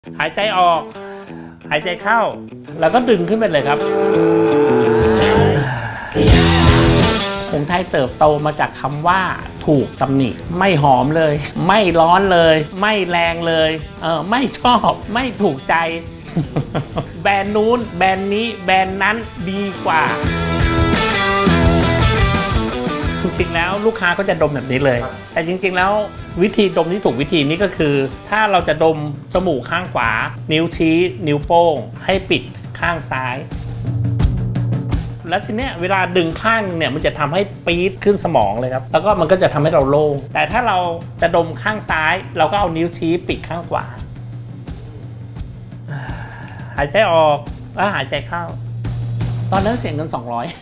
หายใจออกหายใจเข้าแล้วก็ดึงขึ้นไปเลยครับผงไทยเติบโตมาจากคำว่าถูกตำหนิไม่หอมเลยไม่ร้อนเลยไม่แรงเลยไม่ชอบไม่ถูกใจ แบรนด์นู้นแบรนด์นี้แบรนด์นั้นดีกว่าจริงๆแล้วลูกค้าก็จะดมแบบนี้เลยแต่จริงๆแล้ววิธีดมที่ถูกวิธีนี้ก็คือถ้าเราจะดมจมูกข้างขวานิ้วชี้นิ้วโป้งให้ปิดข้างซ้ายแล้วทีเนี้ยเวลาดึงข้างเนี่ยมันจะทำให้ปี๊ดขึ้นสมองเลยครับแล้วก็มันก็จะทำให้เราโล่งแต่ถ้าเราจะดมข้างซ้ายเราก็เอานิ้วชี้ปิดข้างขวาหายใจออกแล้วหายใจเข้าตอนนั้นเสียเงิน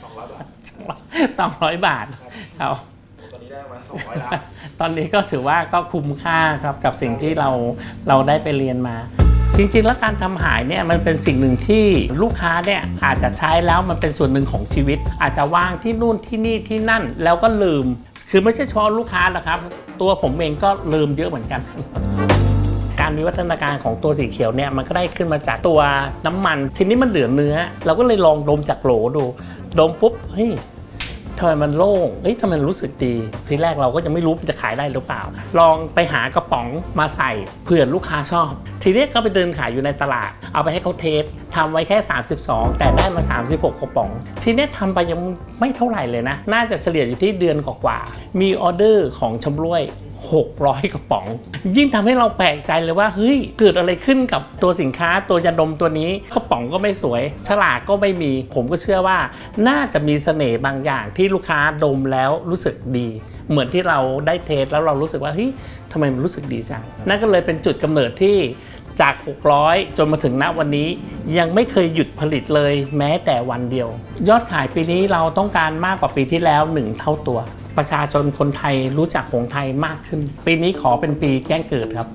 200 บาทครับตอนนี้ได้มา200 ล้านตอนนี้ก็ถือว่าก็คุ้มค่าครับกับสิ่งที่เราได้ไปเรียนมาจริงๆแล้วการทำหายเนี่ยมันเป็นสิ่งหนึ่งที่ลูกค้าเนี่ยอาจจะใช้แล้วมันเป็นส่วนหนึ่งของชีวิตอาจจะวางที่นู่นที่นี่ที่นั่นแล้วก็ลืมคือไม่ใช่เฉพาะลูกค้าหรอกครับตัวผมเองก็ลืมเยอะเหมือนกันการวิวัฒนาการของตัวสีเขียวเนี่ยมันก็ได้ขึ้นมาจากตัวน้ำมันทีนี้มันเหลือเนื้อเราก็เลยลองดมจากโหลดูดมปุ๊บเฮ้ยทำไมมันโล่งทำไมมันรู้สึกดีทีแรกเราก็จะไม่รู้จะขายได้หรือเปล่าลองไปหากระป๋องมาใส่เผื่อลูกค้าชอบทีนี้ก็ไปเดินขายอยู่ในตลาดเอาไปให้เขาเทสทำไว้แค่32แต่ได้มา36กระป๋องทีนี้ทำไปยังไม่เท่าไหร่เลยนะน่าจะเฉลี่ยอยู่ที่เดือนกว่าๆมีออเดอร์ของชำร่วย600 กระป๋องยิ่งทำให้เราแปลกใจเลยว่าเฮ้ยเกิดอะไรขึ้นกับตัวสินค้าตัวยาดมตัวนี้กระป๋องก็ไม่สวยฉลากก็ไม่มีผมก็เชื่อว่าน่าจะมีเสน่ห์บางอย่างที่ลูกค้าดมแล้วรู้สึกดีเหมือนที่เราได้เทสแล้วเรารู้สึกว่าเฮ้ยทำไมมันรู้สึกดีจังนั่นก็เลยเป็นจุดกำเนิดที่จาก600จนมาถึงณวันนี้ยังไม่เคยหยุดผลิตเลยแม้แต่วันเดียวยอดขายปีนี้เราต้องการมากกว่าปีที่แล้ว1 เท่าตัวประชาชนคนไทยรู้จักหงส์ไทยมากขึ้นปีนี้ขอเป็นปีแจ้งเกิดครับ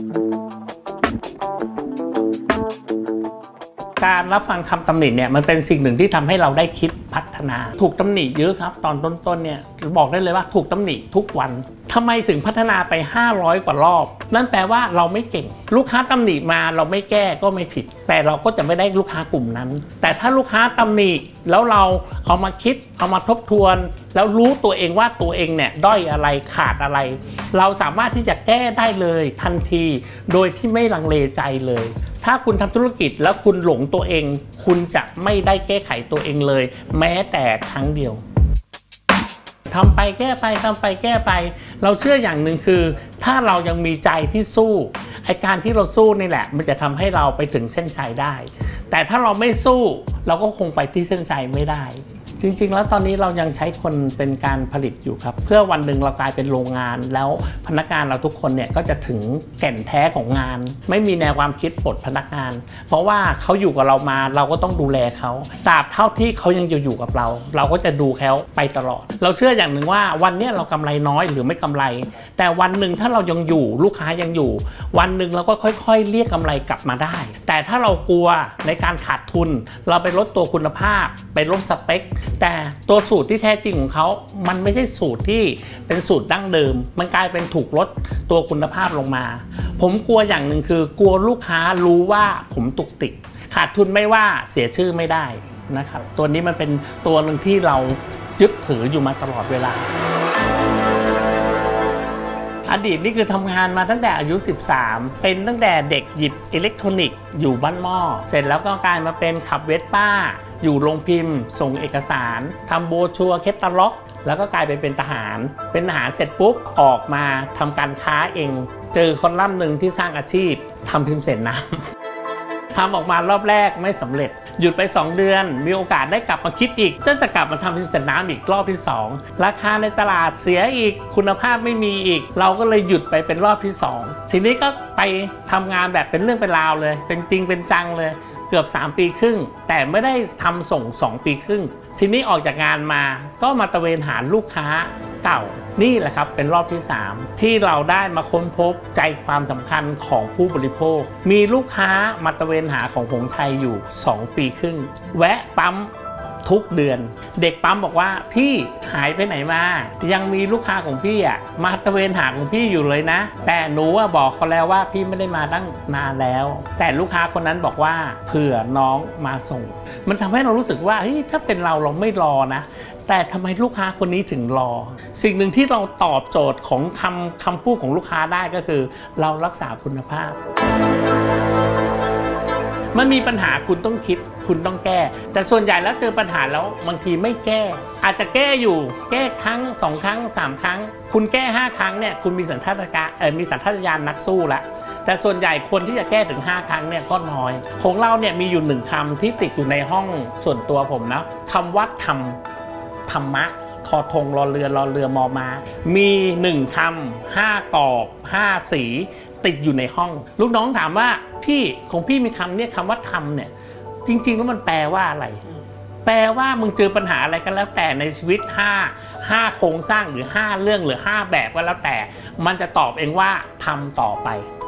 การรับฟังคำตำหนิเนี่ยมันเป็นสิ่งหนึ่งที่ทำให้เราได้คิดพัฒนาถูกตำหนิเยอะครับตอนต้นๆเนี่ยบอกได้เลยว่าถูกตำหนิทุกวันทำไมถึงพัฒนาไป500 กว่ารอบนั่นแปลว่าเราไม่เก่งลูกค้าตำหนิมาเราไม่แก้ก็ไม่ผิดแต่เราก็จะไม่ได้ลูกค้ากลุ่มนั้นแต่ถ้าลูกค้าตำหนิแล้วเราเอามาคิดเอามาทบทวนแล้วรู้ตัวเองว่าตัวเองเนี่ยด้อยอะไรขาดอะไรเราสามารถที่จะแก้ได้เลยทันทีโดยที่ไม่ลังเลใจเลยถ้าคุณทำธุรกิจแล้วคุณหลงตัวเองคุณจะไม่ได้แก้ไขตัวเองเลยแม้แต่ครั้งเดียวทำไปแก้ไปทำไปแก้ไปเราเชื่ออย่างหนึ่งคือถ้าเรายังมีใจที่สู้ไอ้การที่เราสู้นี่แหละมันจะทำให้เราไปถึงเส้นชัยได้แต่ถ้าเราไม่สู้เราก็คงไปที่เส้นชัยไม่ได้จริงๆแล้วตอนนี้เรายังใช้คนเป็นการผลิตอยู่ครับเพื่อวันหนึ่งเรากลายเป็นโรงงานแล้วพนักงานเราทุกคนเนี่ยก็จะถึงแก่นแท้ของงานไม่มีแนวความคิดปลดพนักงานเพราะว่าเขาอยู่กับเรามาเราก็ต้องดูแลเขาตราบเท่าที่เขายังอยู่กับเราเราก็จะดูเขาไปตลอดเราเชื่ออย่างหนึ่งว่าวันนี้เรากำไรน้อยหรือไม่กำไรแต่วันหนึ่งถ้าเรายังอยู่ลูกค้ายังอยู่วันหนึ่งเราก็ค่อยๆเรียกกำไรกลับมาได้แต่ถ้าเรากลัวในการขาดทุนเราไปลดตัวคุณภาพไปลดสเปคแต่ตัวสูตรที่แท้จริงของเขามันไม่ใช่สูตรที่เป็นสูตรดั้งเดิมมันกลายเป็นถูกลดตัวคุณภาพลงมาผมกลัวอย่างหนึ่งคือกลัวลูกค้ารู้ว่าผมตุกติกขาดทุนไม่ว่าเสียชื่อไม่ได้นะครับตัวนี้มันเป็นตัวหนึ่งที่เรายึดถืออยู่มาตลอดเวลาอดีตนี่คือทำงานมาตั้งแต่อายุ13เป็นตั้งแต่เด็กหยิบอิเล็กทรอนิกส์อยู่บ้านหม้อเสร็จแล้วก็กลายมาเป็นขับเวสป้าอยู่โรงพิมพ์ส่งเอกสารทำโบชัวร์แคตตาล็อกแล้วก็กลายไปเป็นทหารเสร็จปุ๊บออกมาทำการค้าเองเจอคนล่ำหนึ่งที่สร้างอาชีพทำพิมพ์เศษน้ำทำออกมารอบแรกไม่สำเร็จหยุดไป2 เดือนมีโอกาสได้กลับมาคิดอีกจะกลับมาทำพิมพ์เศษน้ำอีกรอบที่2ราคาในตลาดเสียอีกคุณภาพไม่มีอีกเราก็เลยหยุดไปเป็นรอบที่2ทีนี้ก็ไปทำงานแบบเป็นเรื่องเป็นราวเลยเป็นจริงเป็นจังเลยเกือบ3 ปีครึ่งแต่ไม่ได้ทำส่ง2 ปีครึ่งทีนี้ออกจากงานมาก็มาตระเวนหาลูกค้าเก่านี่แหละครับเป็นรอบที่3ที่เราได้มาค้นพบใจความสำคัญของผู้บริโภคมีลูกค้ามาตระเวนหาของหงส์ไทยอยู่2 ปีครึ่งแวะปั๊มทุกเดือนเด็กปั๊มบอกว่าพี่หายไปไหนมายังมีลูกค้าของพี่อ่ะมาตะเวนหาของพี่อยู่เลยนะแต่หนูว่าบอกเขาแล้วว่าพี่ไม่ได้มาตั้งนานแล้วแต่ลูกค้าคนนั้นบอกว่าเผื่อน้องมาส่งมันทำให้เรารู้สึกว่าเฮ้ยถ้าเป็นเราไม่รอนะแต่ทำไมลูกค้าคนนี้ถึงรอสิ่งหนึ่งที่เราตอบโจทย์ของคำพูดของลูกค้าได้ก็คือเรารักษาคุณภาพมันมีปัญหาคุณต้องคิดคุณต้องแก้แต่ส่วนใหญ่แล้วเจอปัญหาแล้วบางทีไม่แก้อาจจะแก้อยู่แก้ครั้ง2ครั้ง3ครั้งคุณแก้5ครั้งเนี่ยคุณมีสัญชาตญาณนักสู้ละแต่ส่วนใหญ่คนที่จะแก้ถึง5ครั้งเนี่ยก็น้อยของเราเนี่ยมีอยู่1คำที่ติดอยู่ในห้องส่วนตัวผมนะคำว่าธรรมะทอทงรอเรือมอมามี1คำ5กรอบ5สีติดอยู่ในห้องลูกน้องถามว่าพี่ของพี่มีคำเนี่ยคำว่าธรรมเนี่ยจริงๆแล้วมันแปลว่าอะไรแปลว่ามึงเจอปัญหาอะไรก็แล้วแต่ในชีวิต5โครงสร้างหรือ5เรื่องหรือ5แบบก็แล้วแต่มันจะตอบเองว่าทำต่อไป